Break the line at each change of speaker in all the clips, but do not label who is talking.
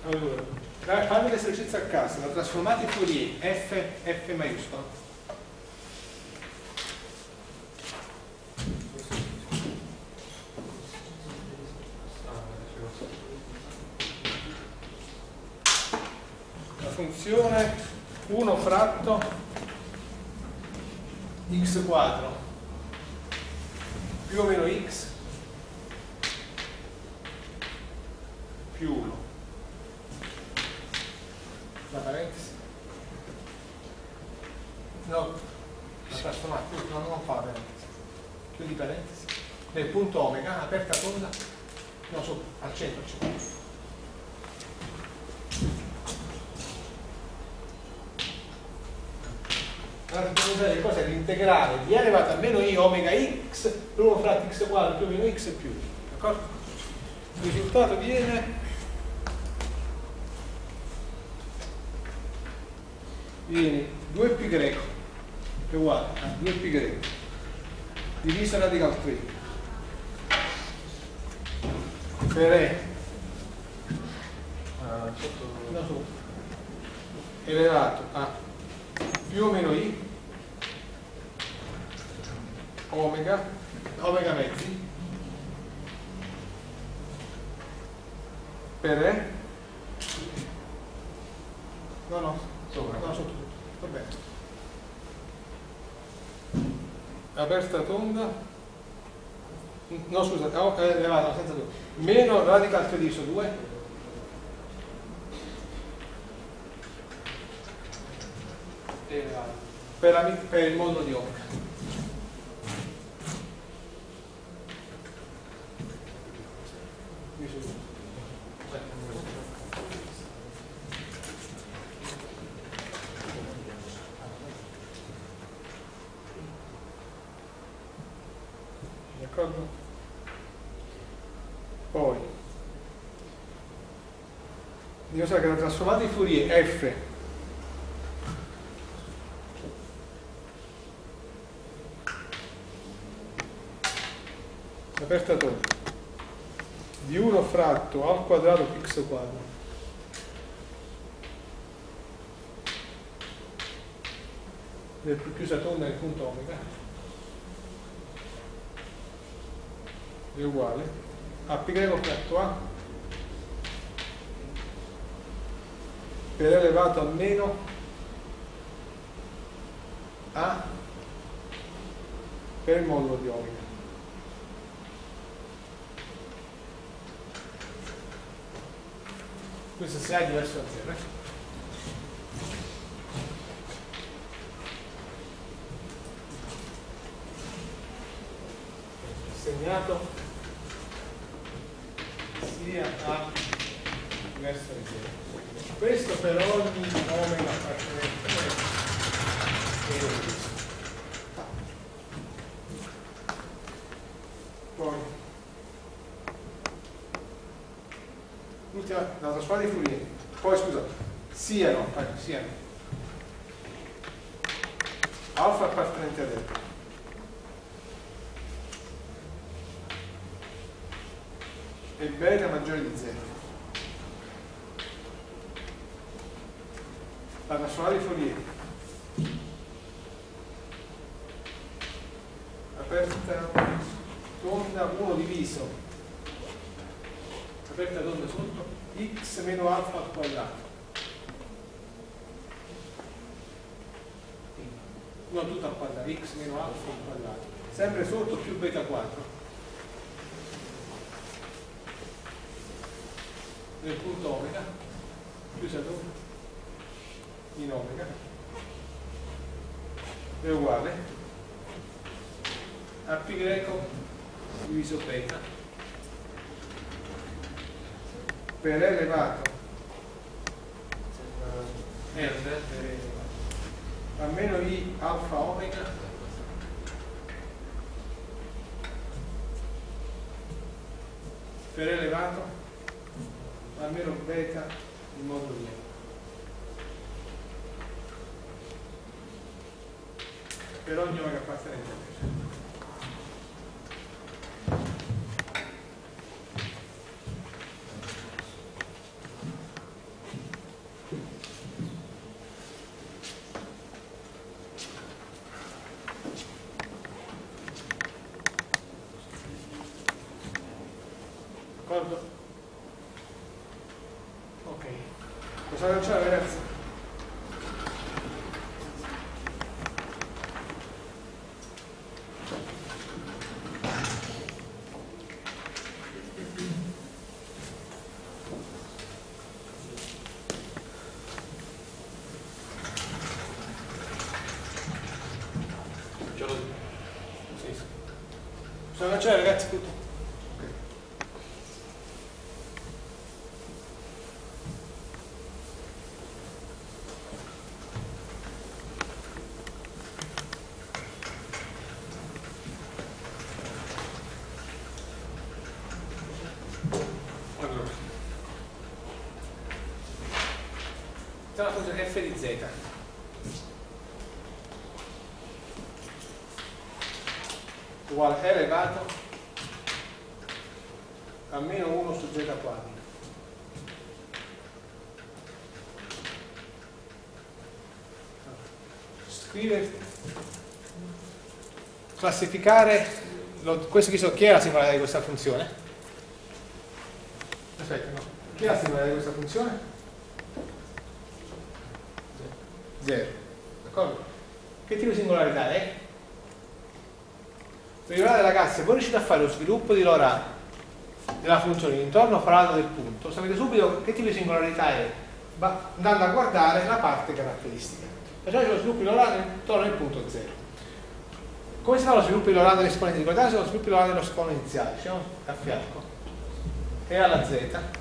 Allora, fate l'esercizio a casa, la trasformata in Fourier F maiuscolo. La funzione 1 fratto x quadro più o meno x più 1. La parentesi? No, la trasformata, non fa parentesi. Chiudi parentesi. Nel punto omega, aperta tonda, no, su, al centro. Allora, che cosa è l'integrale di a elevata a meno i omega x per 1 fratto x quadro più o meno x più 1. D'accordo? Il risultato viene 2π greco è uguale a 2π greco diviso radical 3 per e elevato a più o meno i omega mezzi per e sopra tutto. Va bene. Aperta tonda. No, scusa, elevato senza 2. Meno radical 3 diviso 2. Per il modulo di omega. Diviso 2. D'accordo? Poi devo sapere che la trasformata di Fourier F aperta tonda di 1 fratto al quadrato più x quadro del più chiusa tonda nel punto omega è uguale a π greco fratto a per elevato a meno a per il modulo di omega. Questo se è diverso da 0. Segnato sia a diverso da 0. Questo per ogni omega appartenente poi l'ultima, la trasformata di Fourier. Poi scusa, siano alfa appartenente a delta e beta maggiore di 0. La trasformata di Fourier aperta tonda 1 diviso aperta tonda sotto x meno alfa al quadrato, non tutto al quadrato, x meno alfa al quadrato, sempre sotto più beta 4 nel punto omega chiusa tonda in omega è uguale a π greco diviso beta per elevato a meno i alfa omega per elevato a meno beta in modo di omega. Per ogni omega appartenente a questo. Possiamo lanciare, ragazzi? Possiamo lanciare, ragazzi, tutto? Ok. Allora, c'è una funzione f di z uguale a elevato a meno 1 su z quadro. Scrivere, classificare, questo chi è la singolarità di questa funzione? Aspetta, no. Chi è la singolarità di questa funzione? 0. D'accordo? Che tipo di singolarità è? Ricordate ragazzi, voi riuscite a fare lo sviluppo di Laurent della funzione intorno quadrato del punto, sapete subito che tipo di singolarità è, andando a guardare la parte caratteristica. Facciamo lo sviluppo di Laurent intorno al punto 0. Come si fa lo sviluppo di Laurent dell'esponente? Ricordate lo sviluppo di Laurent dell'esponenziale, diciamo a fianco, e alla z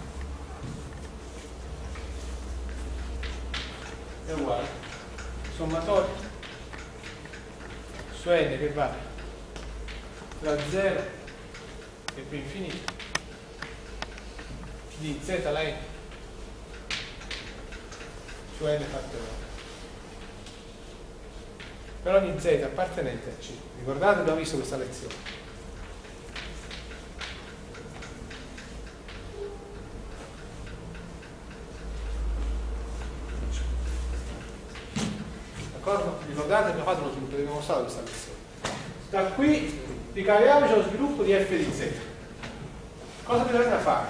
è uguale sommatorio su n che va da 0 e più infinito di z alla n su n fattoriale per ogni z appartenente a C. Ricordate, abbiamo visto questa lezione. D'accordo? Ricordate, abbiamo fatto lo sviluppo, abbiamo mostrato questa lezione. Da qui ricaviamoci lo sviluppo di f di z. Cosa bisogna fare?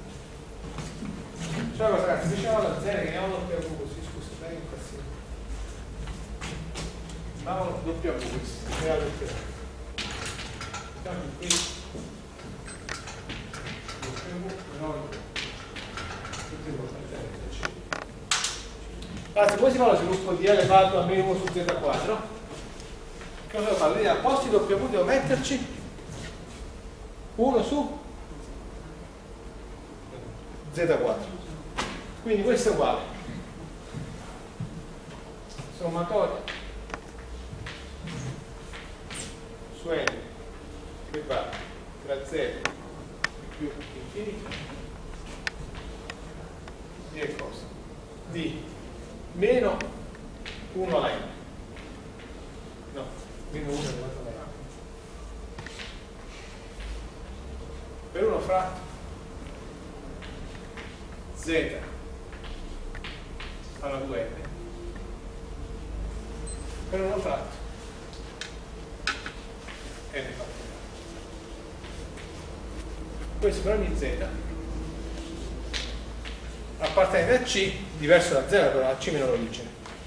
Cioè cosa ragazzi, diciamo alla 0 che andiamo doppia v così, scusa, dai impazzire. Andiamo doppia v così, e alla lettera. Facciamo qui doppia v, no, tutti v, allora, poi si fa lo sviluppo di elevato a meno 1 su z quadro. Cosa devo fare? A posto di W devo metterci 1 su z4. Quindi questo è uguale sommatorio su n che va tra 0 e più infinito di che cosa? Di meno 1 alla n. No, meno 1 elevato alla n. Per 1 fratto z alla 2n per 1 fratto n fattoriale. Questo per ogni z appartenente a C, diverso da 0, però a C meno l'origine.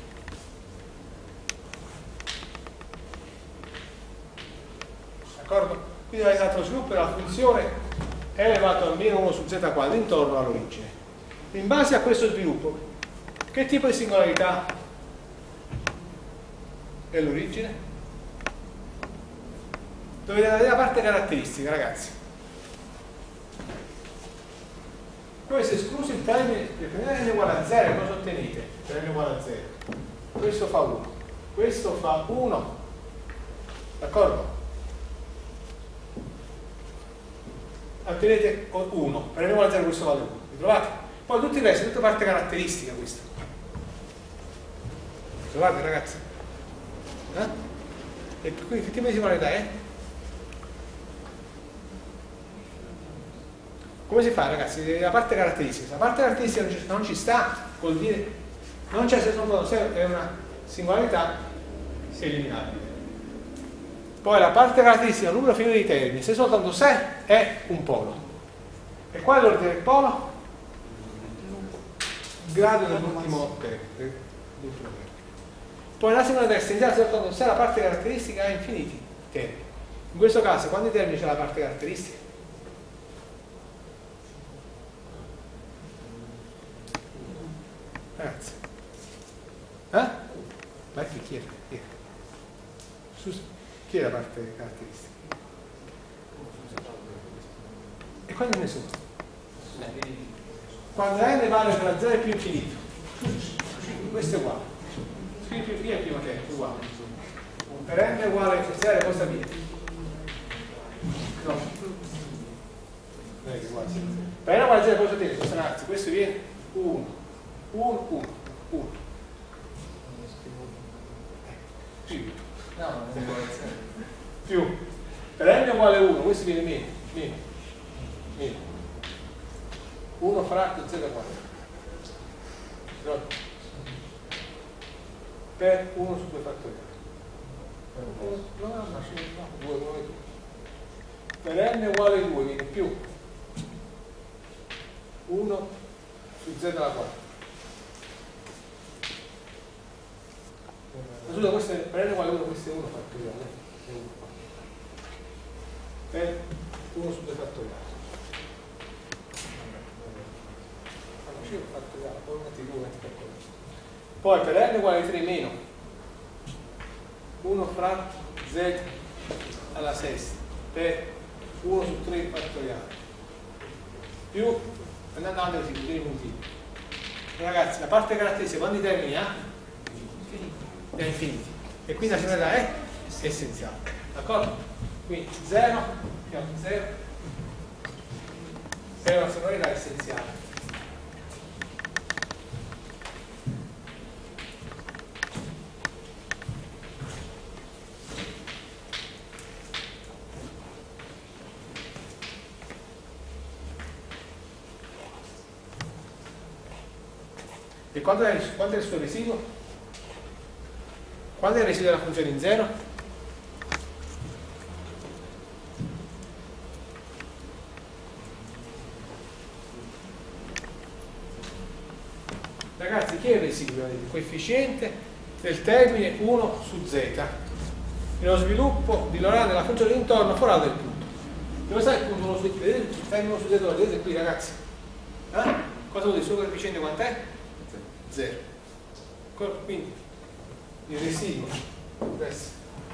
D'accordo? Quindi avete dato lo sviluppo della funzione è elevato a meno 1 su z quadro intorno all'origine. In base a questo sviluppo, che tipo di singolarità è l'origine? Dovete vedere la parte caratteristica, ragazzi. Questo escluso il termine, per n uguale a 0, cosa ottenete? Per n uguale a 0. Questo fa 1. Questo fa 1. D'accordo? Ottenete 1. Per n uguale a 0 questo vale 1. Vi trovate? Poi tutti i resti, tutta parte caratteristica questa. Trovate ragazzi? E quindi che tipo di singolarità è? Come si fa ragazzi? La parte caratteristica. La parte caratteristica non ci sta, vuol dire non c'è se è una singolarità eliminabile. Poi la parte caratteristica, il numero finito di termini, se soltanto se è un polo. E qual è l'ordine del polo? grado dell'ultimo termine. Poi la singolarità essenziale si ottiene se la parte caratteristica ha infiniti termini. In questo caso, quanti termini c'è la parte caratteristica? Ragazzi, ma chi è? Scusa, chi è la parte caratteristica? E quando ne sono? Quando n vale tra 0 e più infinito, questo è uguale. Scrivi più è prima che è uguale. Per n è uguale a 0 cosa viene? No. Non è che uguale. Per n è uguale a 0 cosa viene? Ragazzi, questo viene 1, 1, 1, 1. Più. No, non è uguale a 0. Più. Per n è uguale a 1, questo viene meno. Meno. Meno. 1 fratto 0 quadro. Per 1 su 2 fattoriale. No, 2 come tu. Per n è uguale a 2 viene più 1 su z alla 4. Scusa, questo è, per n è uguale a 1, questo è 1 fattoriale. Per 1 su 2 fattoriale. Poi per n uguale a 3 meno 1 fratto z alla sesta per 1 su 3 fattoriale più andando avanti così, tutti i motivi. Ragazzi, la parte caratteristica quanti termini ha? È infiniti. E quindi la singolarità è essenziale. D'accordo? Quindi 0 chiamo 0 è una singolarità essenziale. E quanto è il suo residuo? Quanto è il residuo della funzione in 0? Ragazzi, chi è il residuo? Il coefficiente del termine 1 su z nello sviluppo di Laurent della funzione d'intorno forato del punto. Dove sta il punto 1 su z? Vedete il termine 1 su z? Lo vedete qui, ragazzi? Cosa vuol dire? Il suo coefficiente quant'è? 0. Quindi il residuo deve essere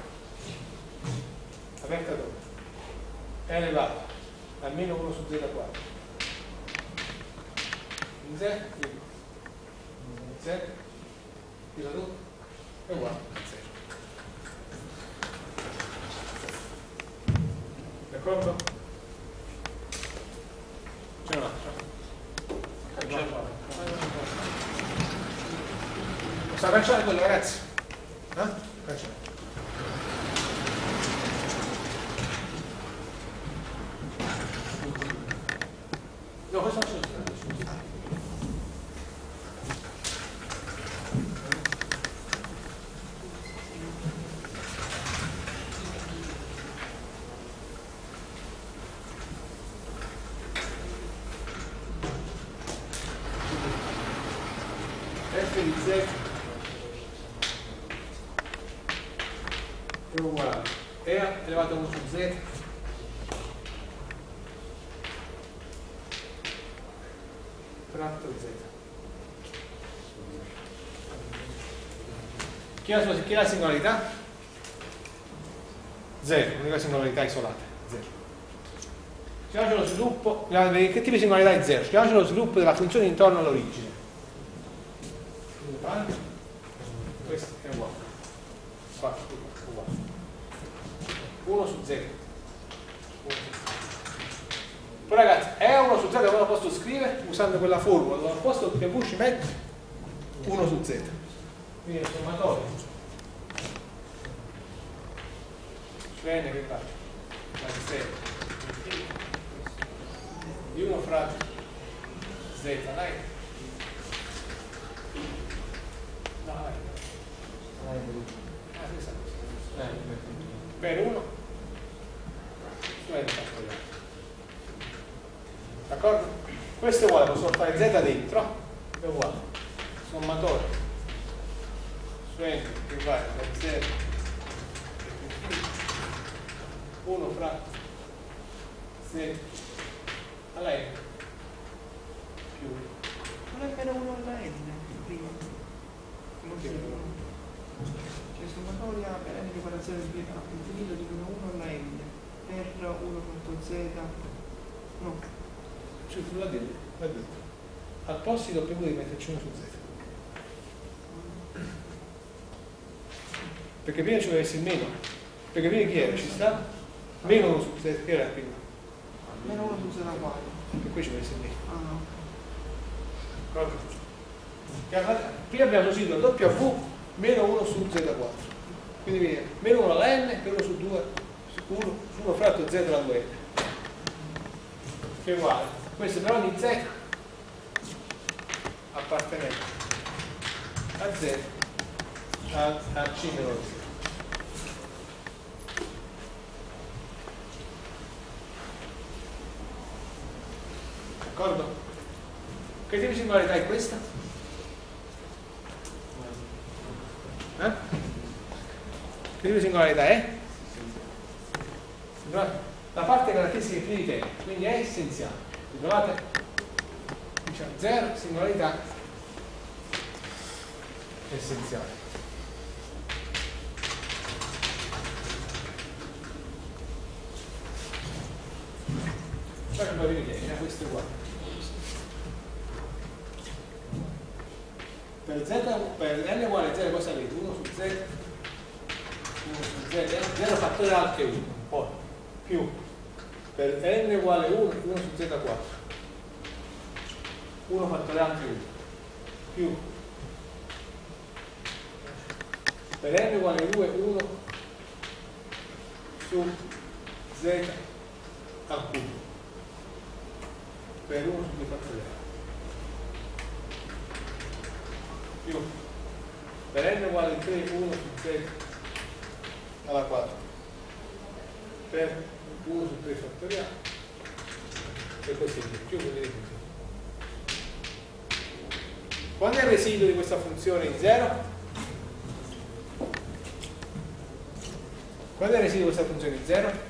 aperta dove? È elevato a meno 1 su z quadro. In z, quindi z, qui la tutto è uguale a 0. D'accordo? C'è un altro. Sta cancellando quello, ragazzi? Cancella. No, questo non c'è. F di z è uguale E elevato a 1 su z fratto z. Chi è la singolarità? 0, l'unica singolarità isolata, 0. Chiamiamoci lo sviluppo, che tipo di singolarità è 0? Chiamiamoci lo sviluppo della funzione intorno all'origine. Questo è uguale. 1 su 0. Poi ragazzi, è 1 su z come lo posso scrivere usando quella formula, dove al posto che v ci metto 1 su z. Quindi è il sommatorio su n che fa da 0 di 1 fratto z, dai. No, dai. Per 1 su n fattoriale. D'accordo? Questo è uguale, posso fare z dentro, è uguale sommatorio su n che vale da 0 1 fratto z alla n più
non è meno 1 alla n prima. Cioè sommatoria per n che vale da 0 all'infinito di meno 1 alla n per 1.z no.
cioè l'ha detto al posto di W devi metterci 1 su z perché prima ci voleva essere il meno, perché prima chi era? Ci sta? Meno 1 su z, che era prima?
Meno 1 su z quadro.
E qui ci voleva essere il meno.
Ah,
ok. Prima abbiamo usato la W meno 1 su z4. Quindi viene meno 1 alla n per 1 su 2 su 1 fratto z alla 2n. Che è uguale. Questo per ogni z appartenente a z a c meno z. D'accordo? Che tipo di singolarità è questa? Che tipo di singolarità è? La parte caratteristica infinita di tempo, quindi è essenziale. Ritrovate? Diciamo 0, singolarità essenziale. Poi non vi vedete, questo è uguale. Per n uguale 0 cosa avete? 1 su z, 1 su z, 0 fattoriale che 1, poi più per n uguale 1, 1 su z4, 1 fattoriale che 1, più per n uguale 2, 1 su z al cubo, per 1 su 2 fattoriale. Più per n uguale 3, 1 su z alla 4 per 1 su 3 fattoriale e così via, più vedete così. Quando è il residuo di questa funzione in 0? Quando è il residuo di questa funzione in 0?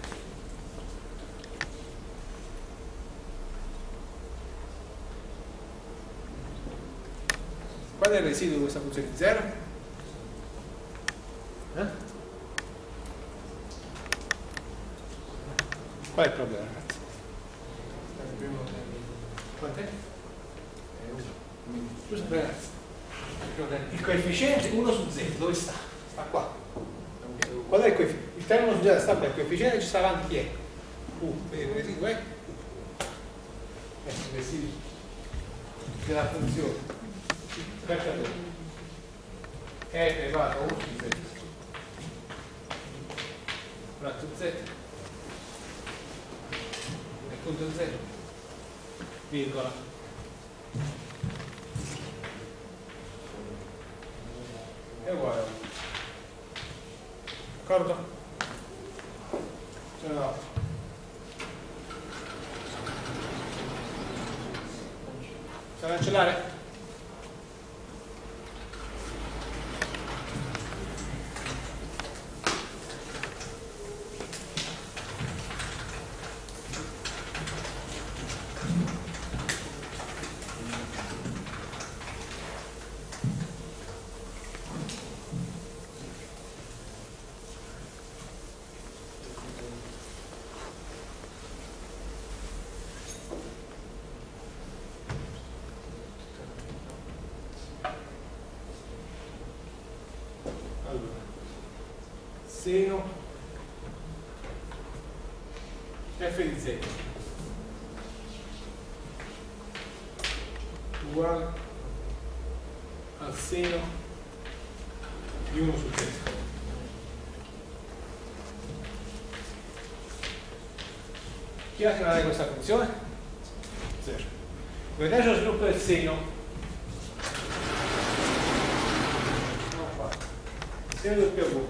Qual è il residuo di questa funzione di 0? Qual è il problema, ragazzi? Quant'è? Scusate, ragazzi. Il coefficiente 1 su z, dove sta? Sta qua. Qual è il coefficiente? Il termine su z sta qua, il coefficiente ci sta avanti chi è? Il residuo è? Il residuo della funzione. È elevato a 1 su z fratto z e punto 0 virgola è uguale a 1. D'accordo? Cioè no. C'è da cancellare? Seno f di z uguale al seno di 1 su z. Chi ha chiamato questa funzione? 0. Vedete lo sviluppo del seno? Non fa. Seno del PV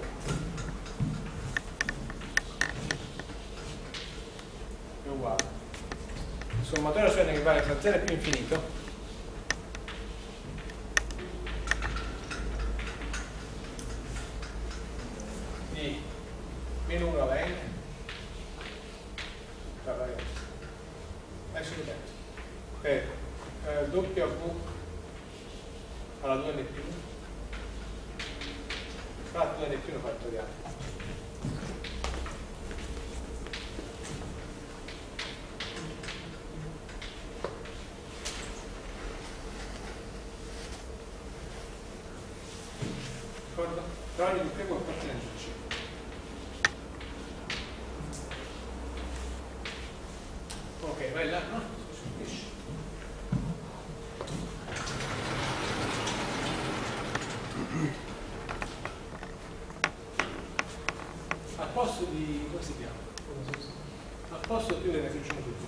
uguale il sommatorio su n che vale tra 0 e più infinito W alla 2n più fratto 2n più 1 fattoriale. D'accordo? Tra ogni due primo appartenente C. Ok, vai là, no? Finisci. Al posto di, come si chiama? Al posto più ne facciamo tutti.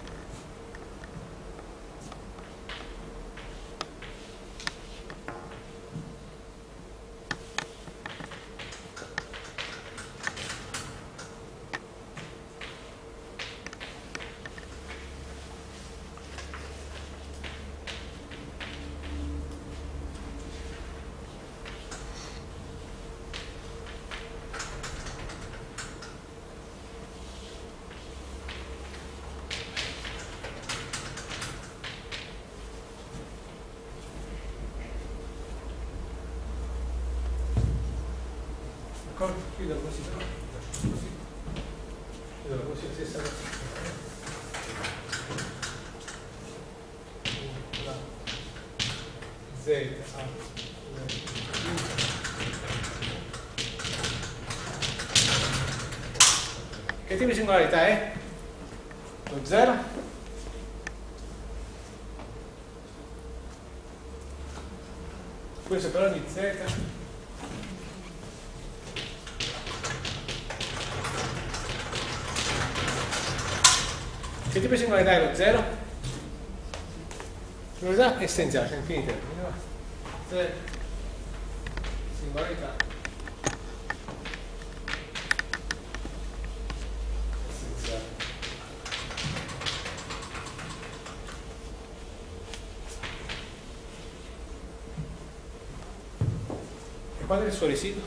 Chiudo così, no? Così. Chiudo così, stessa cosa. Z, A, che tipo di singolarità è? Lo 0? Questo per ogni Z. Che tipo di singolarità è lo 0? Singolarità essenziale, c'è infinite. Singolarità essenziale. E qual è il suo residuo?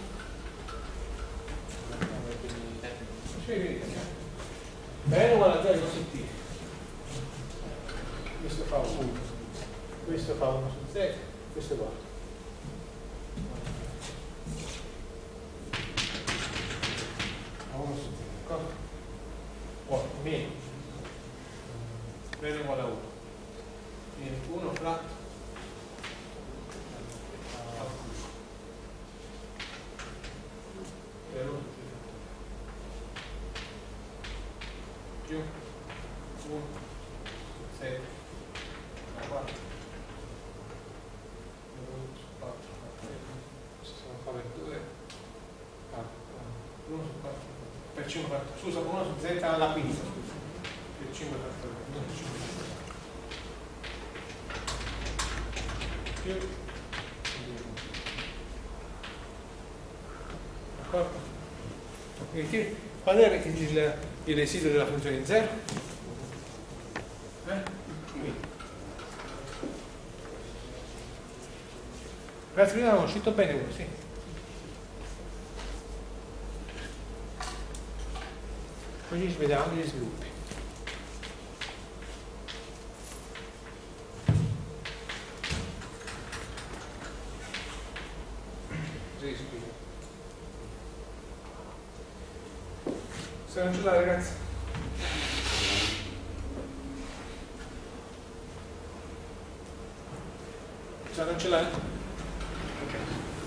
N uguale a 0 su T. Questo fa 1, questo fa 1 su Z, questo è uguale. A 1 su Z, d'accordo? Poi meno N uguale a 1. Quindi 1 fratto per 1 più 1 7 4 questo sono qua per 2 1 su 4 per 5 scusa 1 su Z alla quinta per 5 più d'accordo? Quindi qual è il residuo della funzione di 0? Qui. Ragazzi, prima abbiamo scritto bene uno, sì. Così ci vediamo anche gli sviluppi. Se non ce l'ha, ragazzi. Se non ce l'ha? Ok.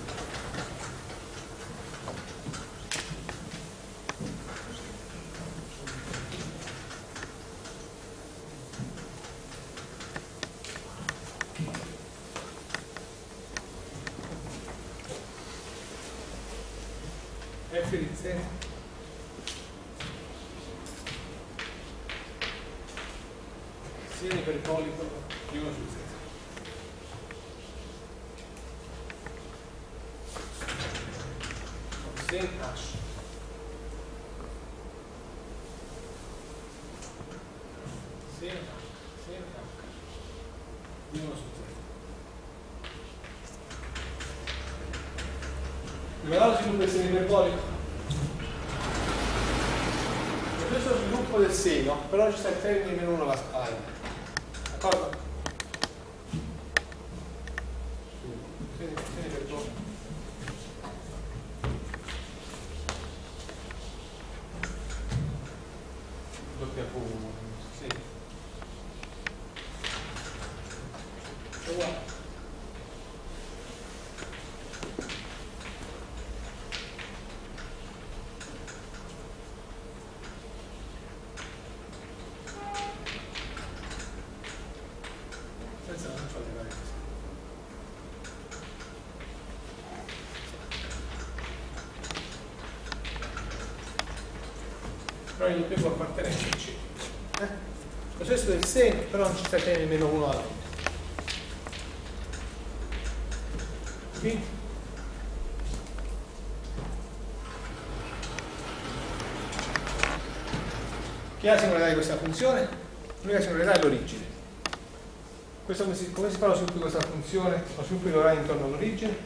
F di Z sia iperbolico di 1 su Z. Sen H sen H di 1 su Z. Guardate lo sviluppo del seno iperbolico. Questo è lo sviluppo del seno, però ci sta il termine meno 1 alla scala. d'accordo? Sì, per voi. Doppia V, sì. Uguale. Però io devo appartenenza al C. Lo stesso del seno, però non ci sta tenendo nemmeno uno alla fine. Quindi chi è la singolarità di questa funzione? L'unica singolarità è l'origine. Come si fa lo sviluppo di questa funzione? Lo sviluppo di Lorentz intorno all'origine?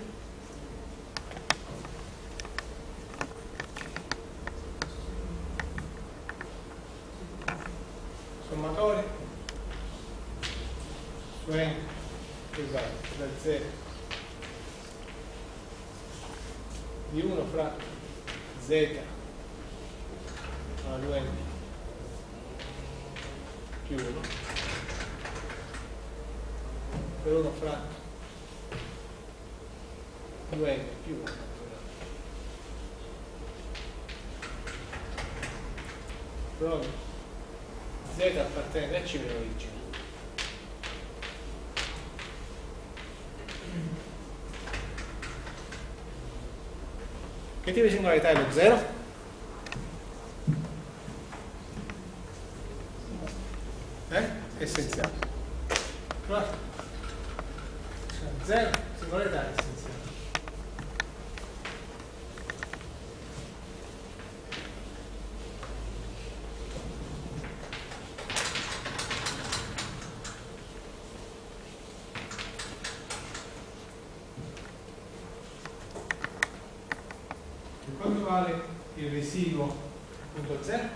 Sommatorio su n, esatto, da 0 di 1 fra z alla 2n più 1 per 1 fra 2n più 1 proprio z appartiene a c meno origine. Che tipo di singolarità è lo 0? Essenziale. 0, singolarità essenziale. E quanto vale il residuo punto 0?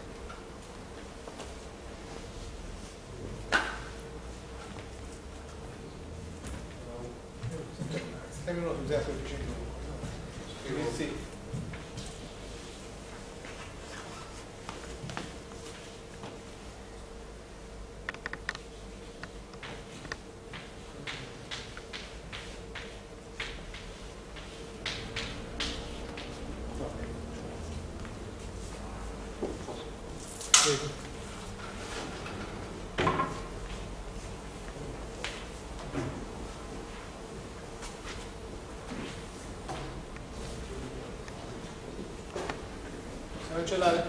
Sembra uno su 0 coefficiente 1. Sì. Cancellare.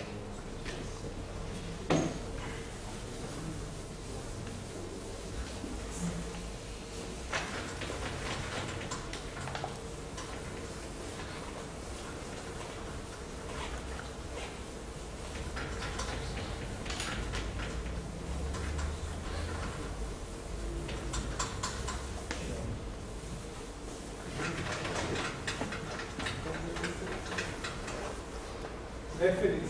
F di z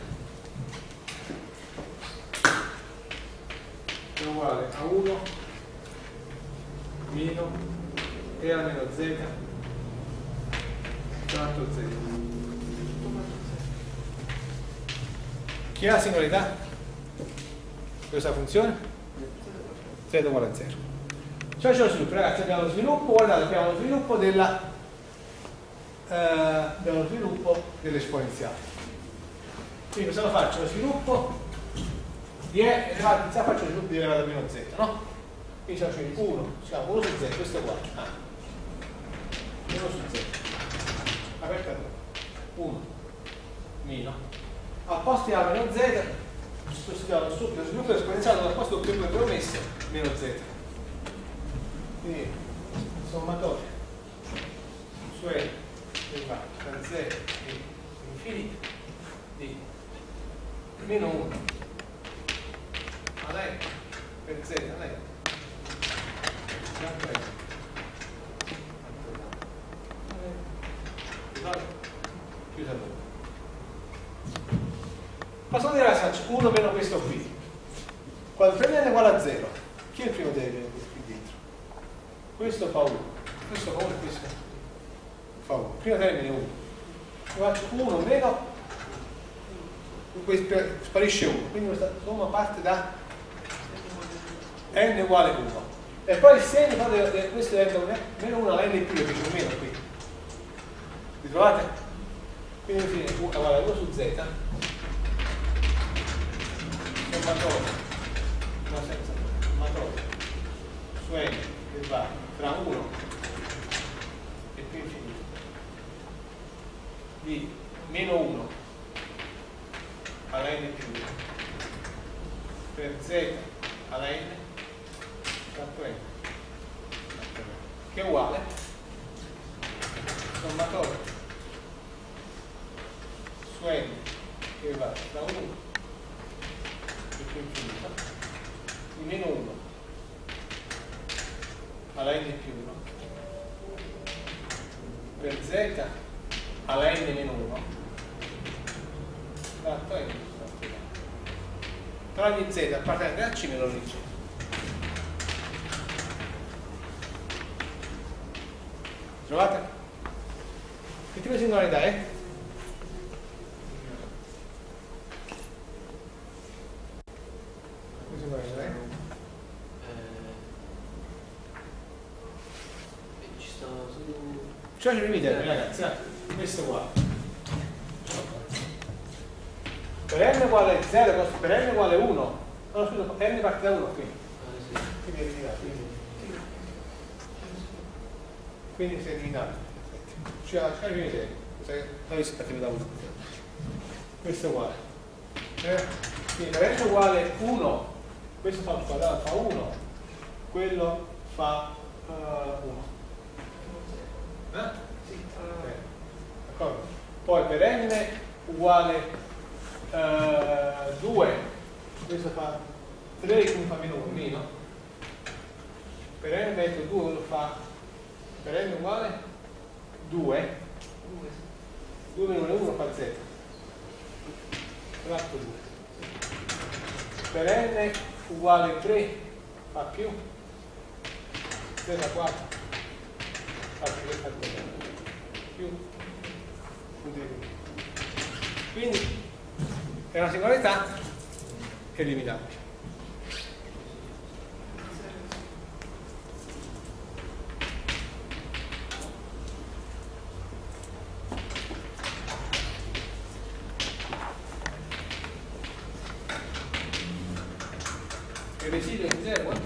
è uguale a 1 meno e a meno z quanto z. Chi è la singolarità di questa funzione? Z uguale a 0. Cioè c'è lo sviluppo, ragazzi, abbiamo lo sviluppo, guardate, abbiamo lo sviluppo dell'esponenziale. Quindi cosa lo faccio? Lo sviluppo di e elevato a z, faccio lo sviluppo di elevato a meno z, no? Quindi faccio 1, siamo 1 su z, questo è uguale. 1 su z. Aperta 1 meno. Al posto di a meno z, sostituiamo lo sviluppo esponenziale al posto più che promesso meno z. Quindi sommatorio su e derivato da z e infinito di meno 1 a lei per z a lei chiusa l'uno. Posso dire 1 meno questo qui, Quando 3n è uguale a 0, chi è il primo termine qui dentro? Questo fa 1, questo fa 1 e questo fa 1. Il primo termine è 1. Io faccio 1 meno, sparisce 1, quindi questa somma parte da n uguale 1. E poi il segno questo diventa meno 1 alla n più, che c'è un meno qui. Vi trovate? Quindi alla fine u è uguale a 1 su z, sommatorio, no senza, sommatorio su n che va tra 1 e più infinito di meno 1 alla n più 1 per z alla n tanto n che è uguale sommatorio su n che va tra 1 e più infinito di meno 1 alla n più 1 per z alla n meno 1 tanto n per ogni z appartenente a C meno ogni C. Trovate? Che tipo di singolarità è? Che singolarità è?
Ci sta su...
Cioè ci devi vedere ragazzi, questo qua. Per n uguale 0, per n uguale 1, no scusa, n parte da 1 qui.
sì.
Quindi è eliminato. Quindi si è eliminato. Cioè devi vedere. Noi si partiamo da 1. Questo è uguale. Quindi per n uguale 1, questo fa il quadrato, fa 1, quello fa 1.
Sì,
D'accordo? Poi per n uguale 2, questo fa 3, quindi fa meno 1, meno. Per n metto 2, lo fa per n uguale 2, 2 meno 1 fa z. Tratto 2. Per n uguale 3 fa più z 4 fa più quindi è una singolarità eliminabile. Il residuo in 0 quant'è?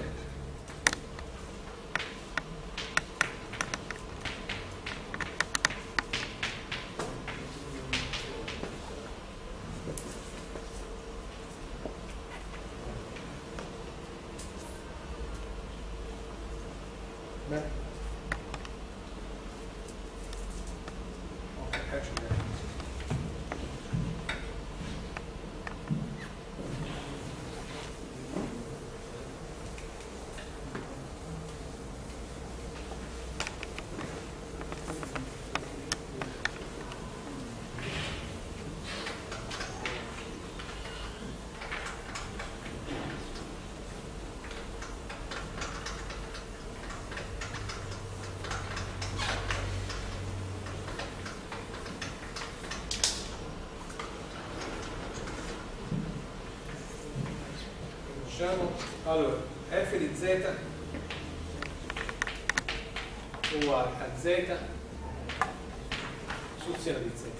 Allora, f di z uguale a z sul seno di z.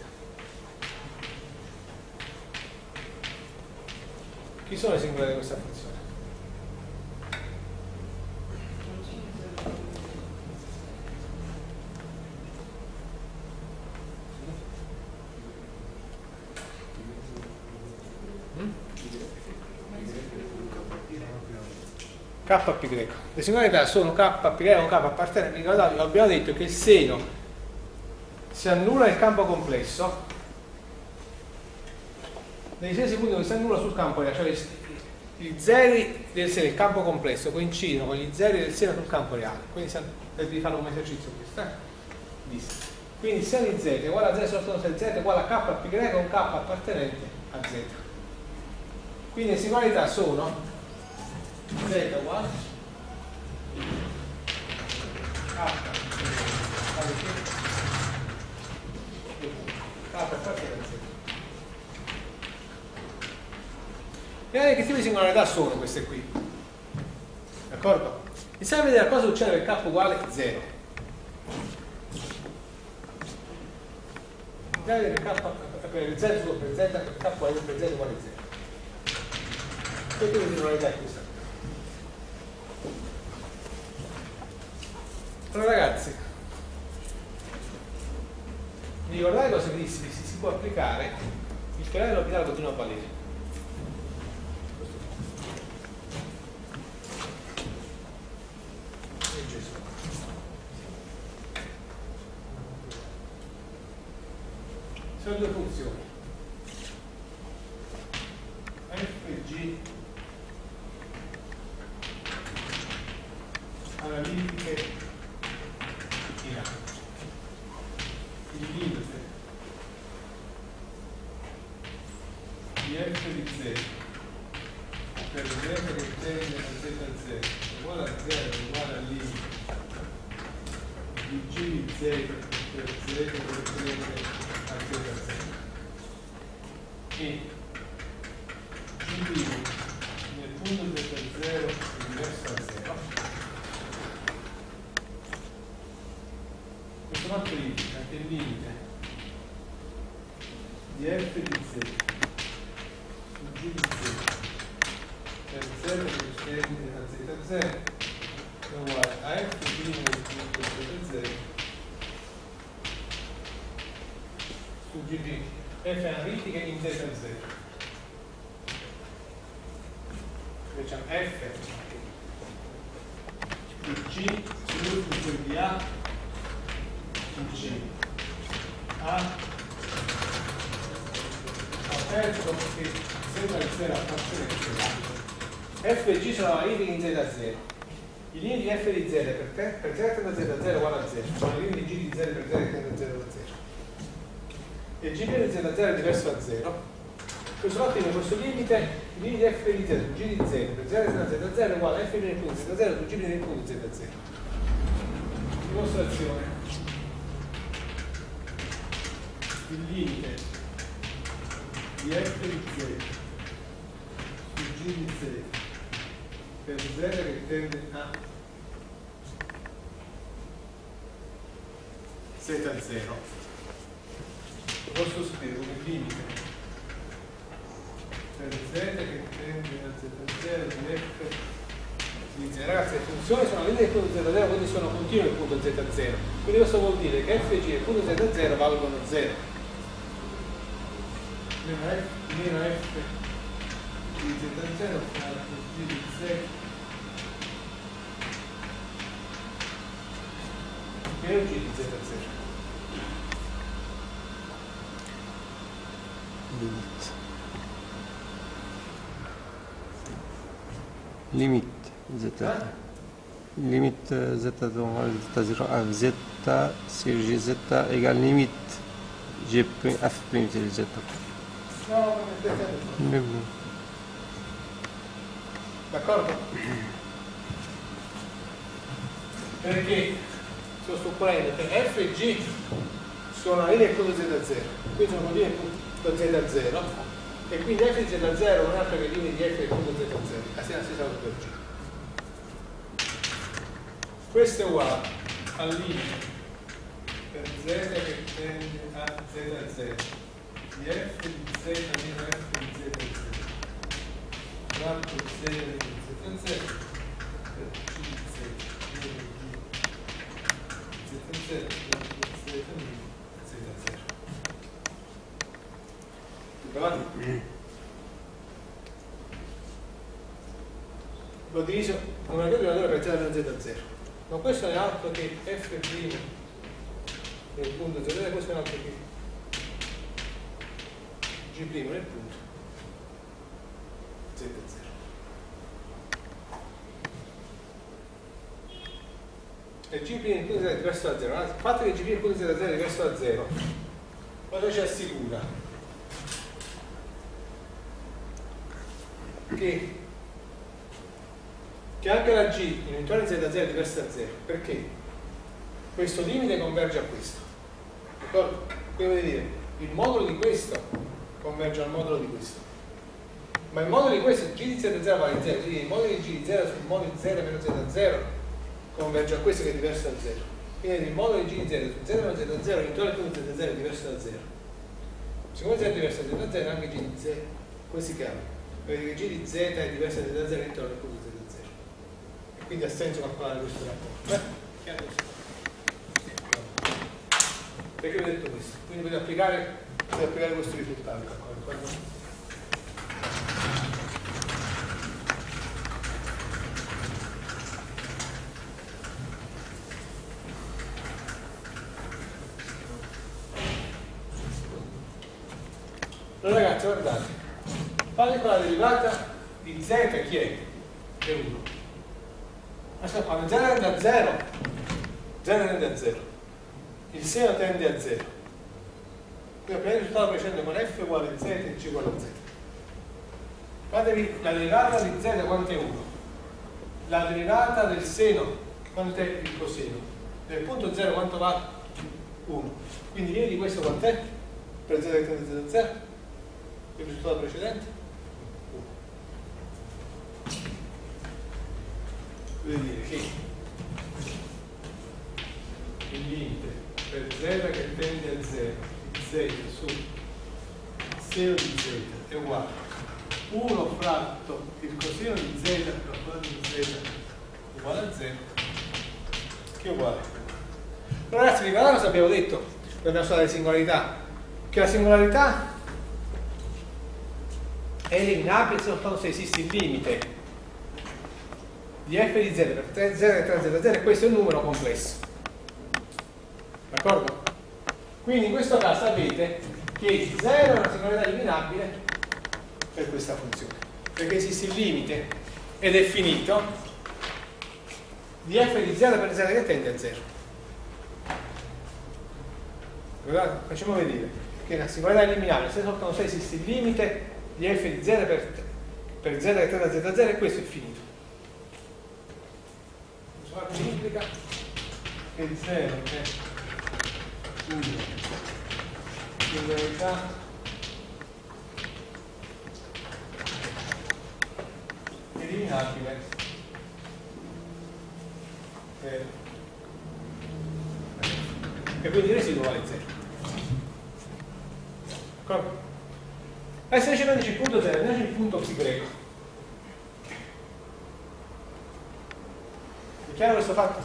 Chi sono le singolarità di questa funzione? K più greco. Le singolarità sono K più greco, K appartenenti. Abbiamo detto che il seno si annulla nel campo complesso nei sensi punti dove si annulla sul campo reale, cioè i zeri del seno, il campo complesso coincidono con gli zeri del seno sul campo reale. Quindi devi fare un esercizio questo, Quindi il seno di z è uguale a z sotto z è uguale a K più greco, un K appartenente a z. Quindi le singolarità sono Z uguale H per partire da Z. E che tipo di singolarità sono queste qui? D'accordo? Iniziamo a vedere cosa succede per K uguale 0. Iniziamo a vedere per Z per K uguale 0. Che tipo di singolarità è questa? Allora ragazzi, vi ricordate cosa vi dissi? Si può applicare il teorema dell'orbitale continuo a valere. Sono due funzioni f e g analitiche in A. Il limite di f di z per z che tende a z0 uguale a 0 uguale al limite di g di z per z che tende a z0 e g' nel punto z0 è diverso da 0. Questo fatto indica che il limite di f di z su g di z per z che tende a z0 è uguale a f' nel punto z0 su g' f analitiche in z0. Facciamo f di g sulle funzioni di A di g A terzo che sembra che sia la funzione f e g sono analitiche in z0. I limiti di f di z per z tende a z0 uguale a 0 sono i limiti di g di z per z che tende a 0 da 0 e g' di z0 è diverso da 0. Questo fatto è questo limite, il limite di f di z su g di z per z tende a z0 è uguale a f' nel punto z0 su g nel punto z0. Dimostrazione: il limite di f di z su g di z per z che tende a z0 lo posso scrivere come limite per z che tende a z0 di f di z. Ragazzi, le funzioni sono linee del punto z0, quindi sono continue il punto z0. Quindi questo vuol dire che f e g e il punto z0 valgono 0. Meno f di z0 uguale a g di z meno g di z0.
Limite z limite z0 f z sur gz égale limite g f prime sur z.
D'accordo? Perché sto supponendo che f e g sono la linea del punto z0, quindi sono continui il punto z0 e quindi f di z0 non è altro che il limite di f del punto z0, la stessa cosa per g. Questo è uguale al limite per z che tende a z0 di f di z meno f di z0 tratto z di z0 per g di z meno g di z0 tratto z meno z0. Trovate? L'ho diviso una calcolatore per z meno z0, ma questo è altro che f' nel punto 0 e questo è altro che g' nel punto z0. E g' nel punto z è diverso da 0. Il fatto che g' nel punto z è diverso da 0 cosa ci assicura? Che che anche la g in intorno di z0 è diversa da 0. Perché? Questo limite converge a questo. D'accordo? Quindi vuol dire il modulo di questo converge al modulo di questo. Ma il modulo di questo, g di z0 vale 0, quindi il modulo di g di 0 sul modulo di 0 meno z0 converge a questo che è diverso da 0. Quindi il modulo di g di 0 su 0 meno z0 intorno al punto z0 è diverso da 0. Siccome z è diverso da z0, anche g di z, come si chiama? Perché g di z è diversa da z0 intorno al punto z0. E quindi ha senso calcolare questo rapporto. Perché vi ho detto questo? Quindi potete applicare questo risultato. Allora ragazzi, guardate, fate con la derivata di z chi è? È 1. Adesso quando z tende a 0, z tende a 0. Il seno tende a 0. Quindi appena il risultato precedente con f uguale a z e g uguale a z. Fatevi la derivata di z quanto è 1. La derivata del seno quanto è il coseno. Del punto 0 quanto va? 1. Quindi viene di questo quant'è? Per z che tende a 0. Il risultato precedente? 1. Vuol dire che il limite per z che tende a 0 z su seno di z è uguale a 1 fratto il coseno di z calcolato di z uguale a 0 che è uguale. Allora ragazzi, ricordate cosa abbiamo detto per abbiamo studiato le singolarità? Che la singolarità è eliminabile soltanto se esiste il limite di f di z per z che tende a 0 e questo è un numero complesso. D'accordo? Quindi in questo caso sapete che 0 è una singolarità eliminabile per questa funzione, perché esiste il limite ed è finito di f di 0 per z che tende a 0. Guardate, facciamo vedere che una singolarità eliminabile se soltanto se esiste il limite di f di 0 per z che tende a 0 e questo è finito. Questo implica che 0 è una singolarità eliminabile e quindi il residuo vale 0. D'accordo? Adesso invece prendici il punto 0, prendici il punto π greco. È chiaro questo fatto?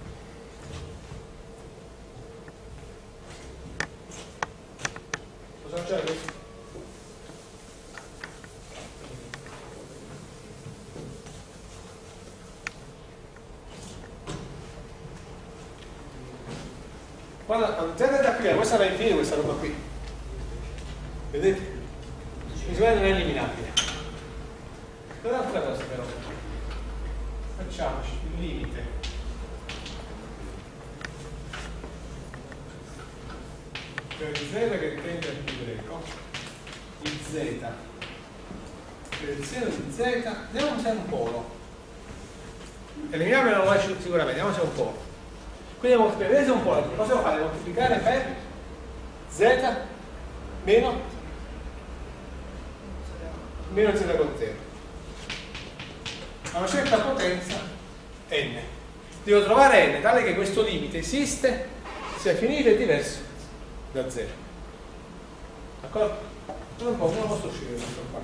Cosa facciamo questo? Quando z è da qui, questa va infinita questa roba qui. Vedete? Il non è eliminabile. Un'altra cosa però, facciamoci il limite per z che tende al π greco di z per il seno di z, vediamo se è un polo. Eliminabile non lo faccio sicuramente, vediamo se è un polo. Quindi moltiplicare se è un polo, cosa devo fare? Moltiplicare per z meno z con 0 a una certa potenza n. Devo trovare n tale che questo limite esiste, sia finito e diverso da 0. D'accordo? Non posso scegliere questo qua.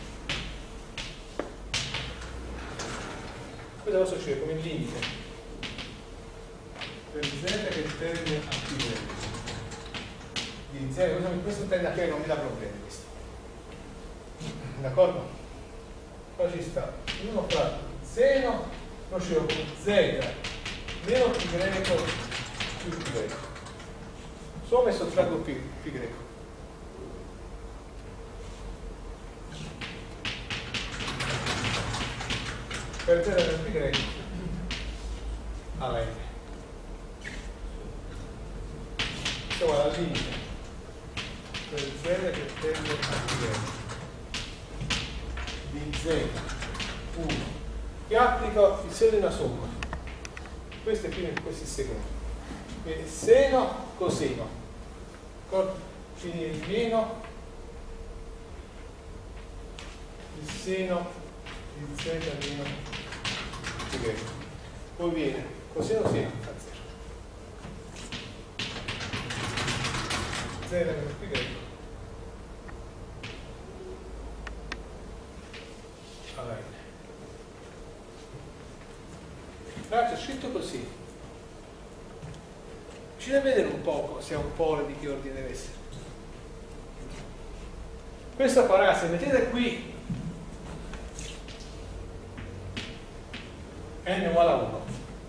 Cosa posso scegliere come limite per z che tende a π di 0, questo tende a che non mi dà problemi questo. D'accordo? Poi ci sta 1 fratto seno, lo scelgo con z meno π greco più π greco. Somma e sottraggo π greco. Per z per π greco alla n. Insomma la limite per z che tende a π greco di z 1 che applico il seno di una somma. Questo è primo e questo è il secondo. Quindi seno, coseno. Quindi il meno il seno di z meno y. Poi viene coseno seno fa 0. 0 meno y. Allora, c'è scritto così. Riuscite a vedere un poco se è un polo di che ordine deve essere. Questo qua, ragazzi, mettete qui n uguale a 1.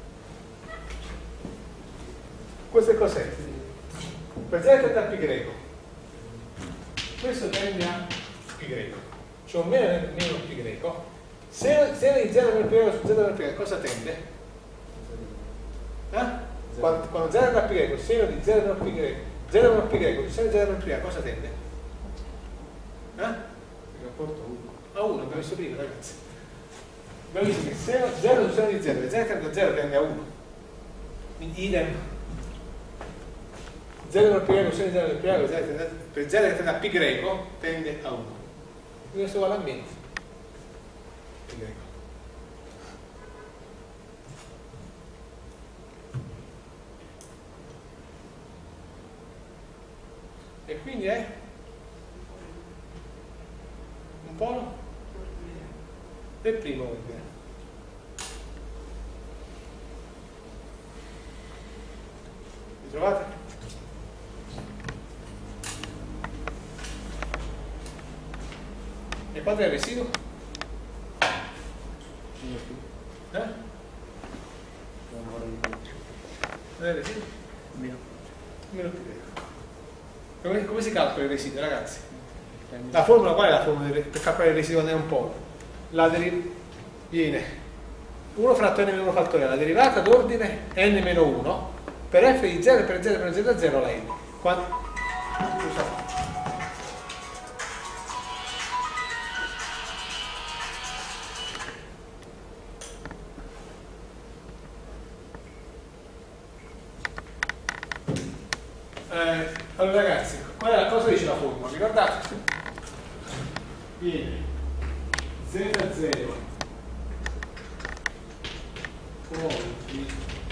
Questo cos'è? Per z tende a pi greco. Questo tende a pi greco. Cioè un meno pi greco. Se di 0 meno pi greco su 0 meno pi greco, cosa tende? Quando 0 meno pi greco, seno di 0 meno pi greco, 0 meno pi greco, seno di 0 meno pi greco, cosa tende? Il rapporto a 1, abbiamo visto prima, ragazzi. Abbiamo visto che 0 su seno di 0, 0 tende a 0 tende a 1. Quindi idem. 0 meno pi greco, seno di 0 meno pi greco, per 0 che tende a pi greco, tende a 1. Quindi questo uguale a meno pi greco. E quindi è un polo del primo ordine. Vi trovate? E quanto è il residuo? Non è il residuo? Meno pi greco. Come si calcola il residuo, ragazzi? La formula, qual è la formula per calcolare il residuo quando è un polo? Viene 1 fratto n meno 1 fattoriale, la derivata d'ordine n meno 1 per f di 0 e per 0 meno z a 0 la n. Scusate. Allora ragazzi, cosa dice la formula? Ricordate? Viene z0 poi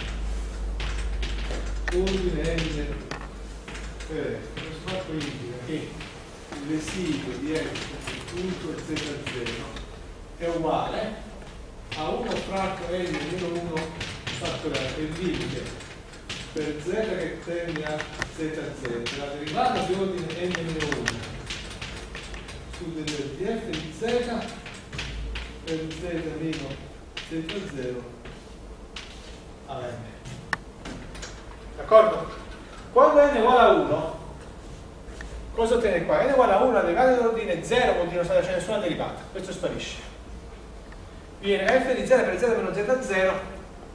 ordine n lo spazio indica che il residuo di f punto z0 è uguale a 1 fratto n meno 1 fattoriale per limite per z che tende a z0, la derivata di ordine n-1 su di f di z per z meno z0 a n. D'accordo? Quando n è uguale a 1, cosa ottiene qua? N è uguale a 1, la derivata di ordine 0 vuol dire non c'è nessuna derivata, questo sparisce. Viene f di 0 per z meno z0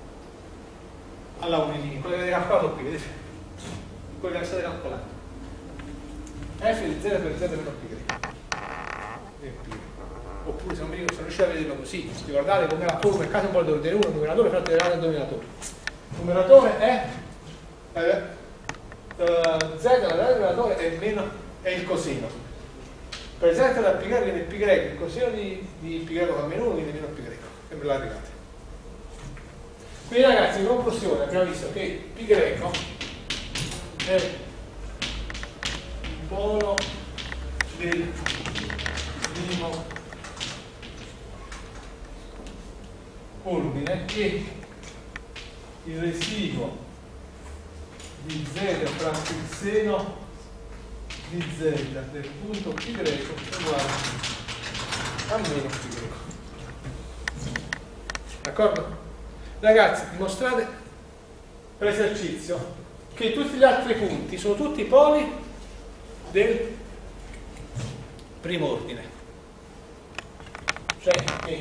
alla unità, quello che avete calcolato qui, vedete? Quello che state calcolando. F di 0 per z meno pi. Oppure se non riuscite a vederlo così, ricordate come la formula in caso un po' d'ordine 1, numeratore fratto derivata del dominatore. Il numeratore è z, la derivata del numeratore è meno è il coseno. Per z da pi greco viene pi greco, il coseno di pi greco con meno 1 viene meno pi greco, sempre la derivata. Quindi ragazzi, in conclusione abbiamo visto che pi greco è il polo del primo ordine e il residuo di z fratto il seno di z del punto pi greco è uguale a meno pi greco. D'accordo? Ragazzi, dimostrate per esercizio che tutti gli altri punti sono tutti poli del primo ordine, cioè che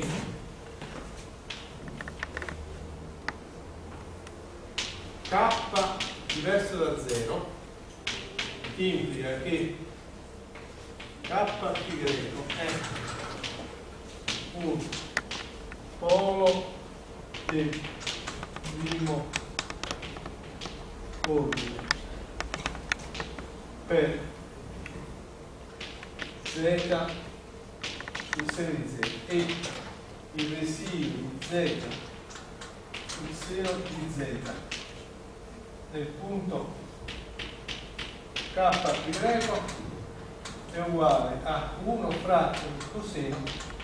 k diverso da 0 implica che k pi greco è un polo del minimo ordine per z sul seno di z e il residuo di z sul seno di z nel punto k pi greco è uguale a 1 fratto il coseno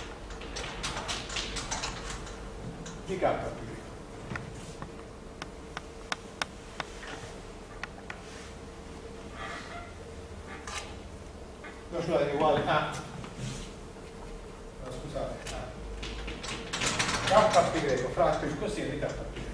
di k pi greco. Scusate, è uguale a k pi greco fratto il coseno di k pi greco.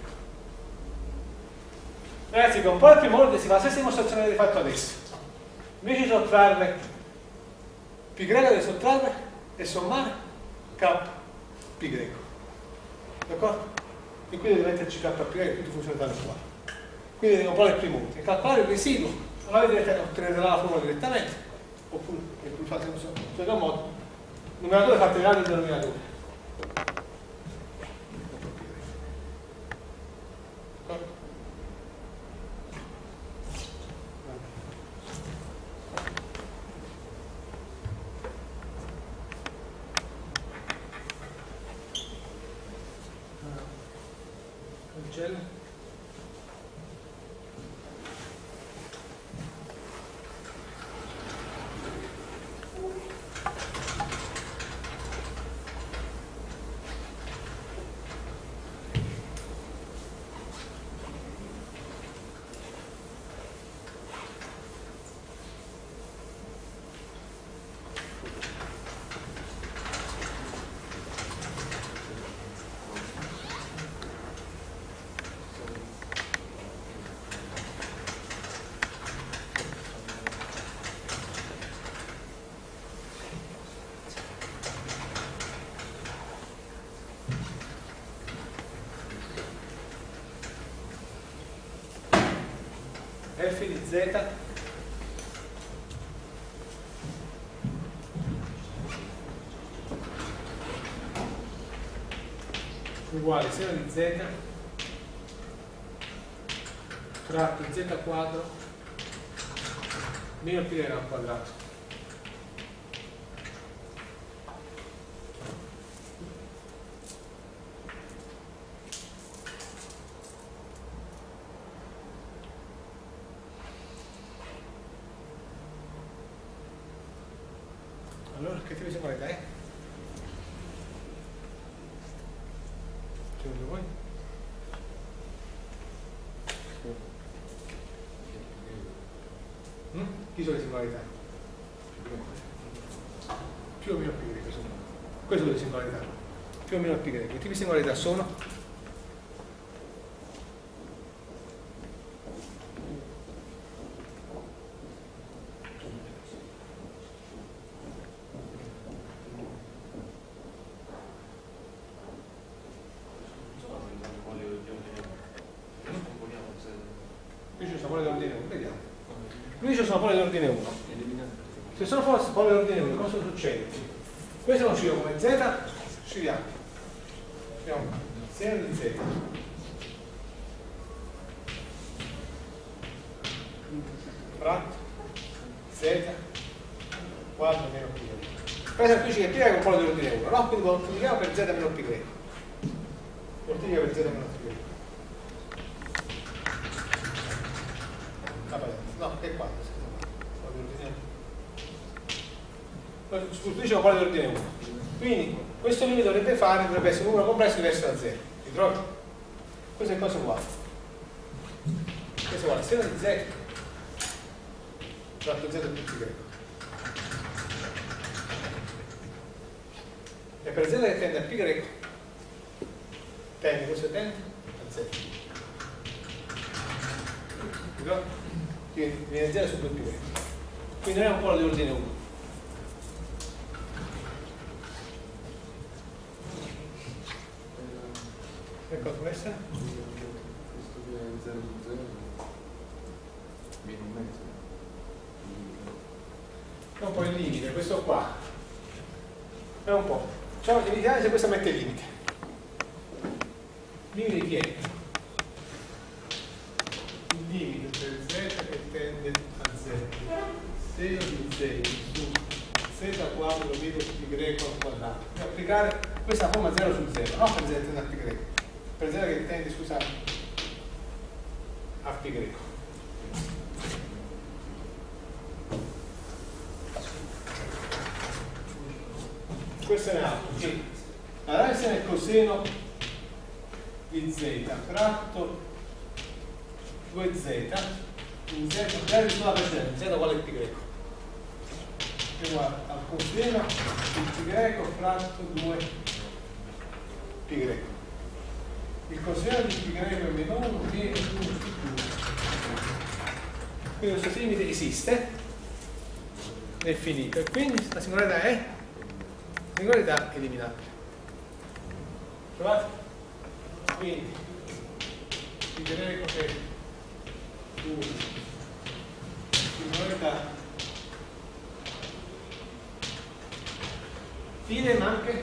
Ragazzi, con un po' il primo ordine si fa la stessa dimostrazione che avete fatto adesso. Invece di sottrarre pi greco deve sottrarre e sommare k pi greco. D'accordo? E quindi deve metterci k pi greco, tutto funziona tale qua. Quindi devo provare il primo ordine. Calcolare il residuo, non avete ottenere la formula direttamente, oppure fate in questo modo. Numeratore fate il del denominatore. Cancella. F di z uguale seno di z fratto z quadro meno pi al quadrato. Allora, che tipo di singolarità è? Secondo voi? Chi sono le singolarità? Più o meno pi greco. Queste sono le singolarità. Più o meno pi greco. Che tipi di singolarità sono? Qui ci sono pole dell'ordine 1. Se sono pole dell'ordine 1, cosa succede? Questo non scrivo come z, scriviamo seno di z fratto z quadro meno pi greco. Per esempio qui c'è un polo dell'ordine 1, no? Quindi lo moltiplichiamo per z meno pi greco. Moltiplica per z meno pi greco. No, che 4, scusa, qui c'è un polo di ordine 1. Quindi questo limite dovrebbe essere un numero complesso diverso da 0. Vi trovi? Questo è cosa uguale. Questo è uguale seno di z fratto z più pi greco. E per z che tende a pi greco, questo tende a z. Vi trovi? Quindi viene 0 su 2 pi greco. Quindi non è un polo di ordine 1. Che cosa può essere?
Questo che è 0 su 0 meno un mezzo.
È un po' il limite, questo qua. È un po'. Facciamo iniziare se questo mette il limite. limite chi è? Il limite per z che tende a z. Seno di z su z quadro minus pi greco al quadrato. Devo applicare questa forma 0 su 0, non per z tende a pi greco, per z che tende, scusate, a pi greco. Questo è un altro, sì. La radice del coseno di z fratto 2z in z sulla precedente, z uguale a pi greco, è uguale al coseno di pi greco fratto 2 pi greco. Il coseno di pi greco è meno 1 meno 1 più 2. Quindi questo limite esiste, è finito, e quindi la singolarità è singolarità eliminabile. Trovate? Quindi pi greco è 2, singolarità fine, ma anche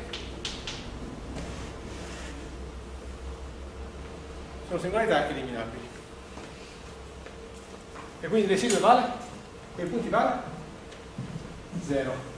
sono singolarità eliminabili. E quindi il residuo vale? Quei punti vale? 0.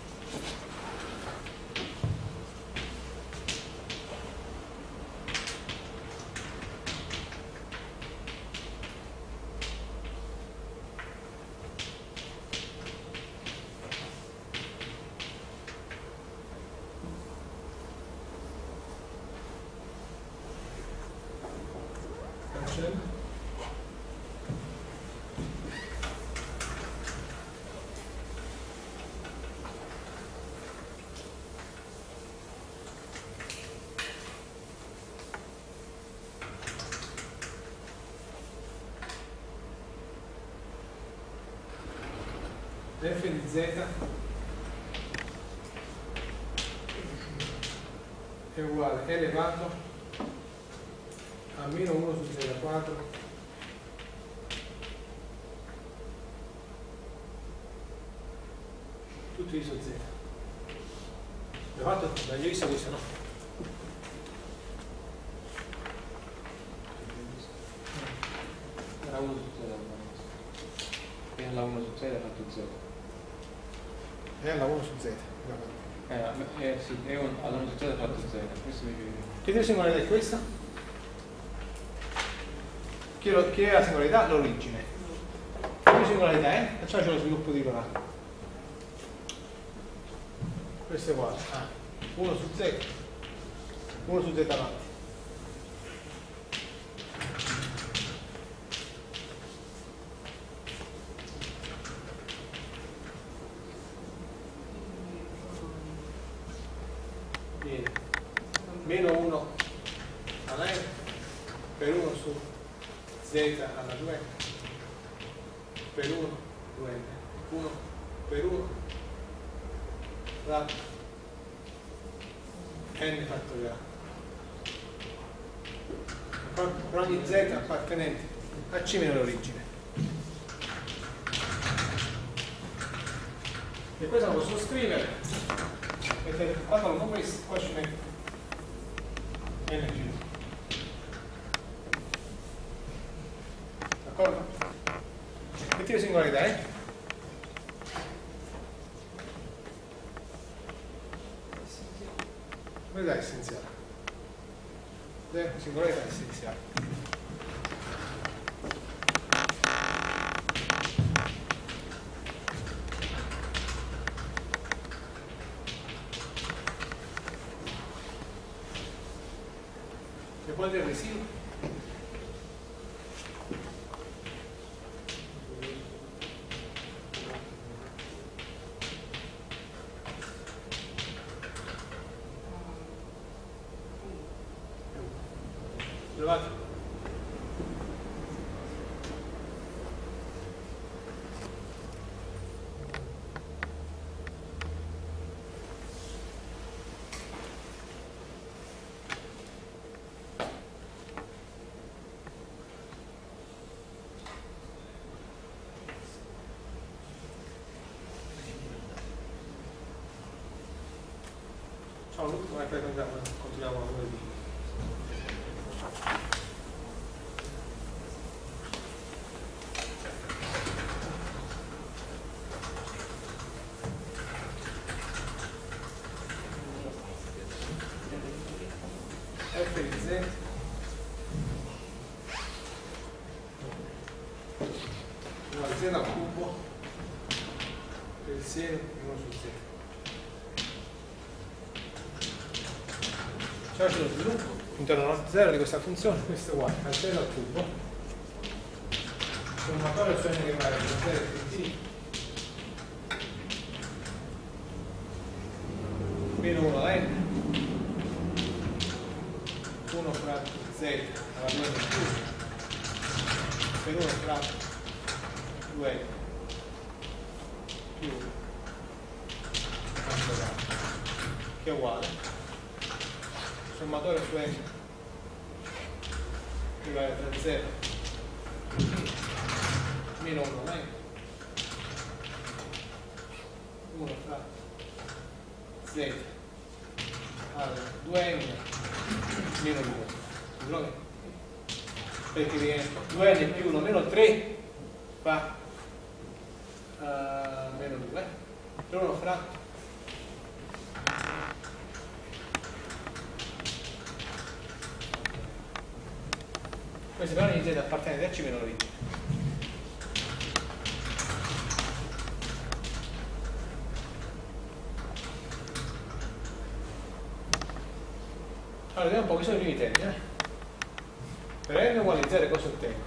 F di z è uguale a elevato a meno 1 su z quadro tutto diviso z. Abbiamo fatto, l'abbiamo visto questo, no?
Era 1 su 0. E la 1 su 0 ha fatto 0.
È la 1 su z.
Sì, è alla 1 su 0 ha fatto 0. Questo mi viene.
Che tipo di singolarità è questa? Chi è la singolarità? L'origine. Che tipo di singolarità è? Facciamoci lo sviluppo di Lorà. Questo è uguale a 1 su z, 1 su z avanti. Viene meno 1 alla f per 1 su z alla 2 per 1, 2n, 1 per 1 fratto n fattoriale per ogni z appartenente a c meno l'origine. E questo lo posso scrivere, vedete, quando non questo, qua ci metto n più. D'accordo? Che tipo di singolarità è? Singolarità essenziale. Singolarità essenziale. E poi del residuo? Trovate? Ciao, l'ultimo e poi continuiamo a lunedì. F di Z uguale Z al cubo per il seno di 1 su Z. Cioè c'è lo sviluppo intorno a 0 di questa funzione, questo è uguale a 0 al cubo, sommatorio su n che vale da 0 a t meno 1 da n, 1 fratto z alla 2 del cubo per 1 fratto 2 più che è uguale sommatorio su n che vale da 0 meno 1 da n, 1 fratto z alla 2n meno 2, perché viene 2n più 1 meno 3 fa meno 2 per 1 fratto questi però di z appartenenti a c meno d. Allora, vediamo un po' che sono i primi termini. Per n uguale 0 cosa ottengo?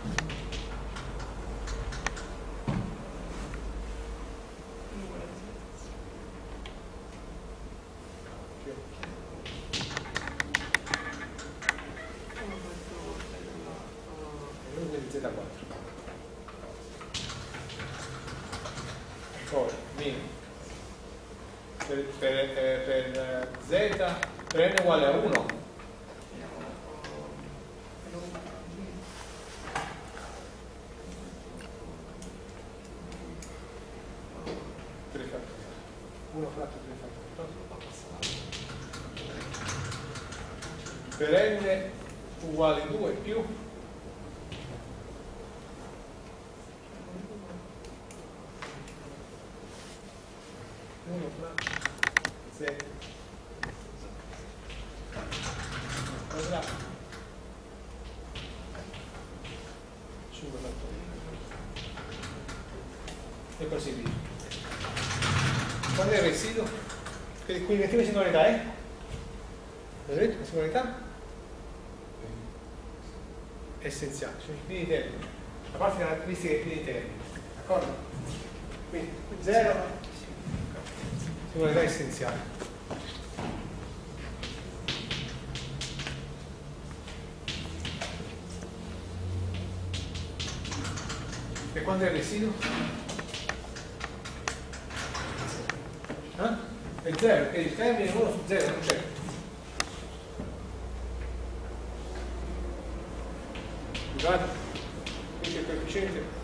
Quindi Z4. Poi meno per Z per n uguale a 1. Per n uguale 2 più 1 fratto z quadrato 5 fratto e così via. Quando è il residuo? Quindi che singolarità è? Vedete la singolarità? Essenziale, cioè i primi termini, la parte caratteristica dei primi termini, d'accordo? Quindi 0 singolarità essenziale. E quando è il residuo? È 0, perché il termine 1 su 0 non c'è. Guardate, qui c'è il coefficiente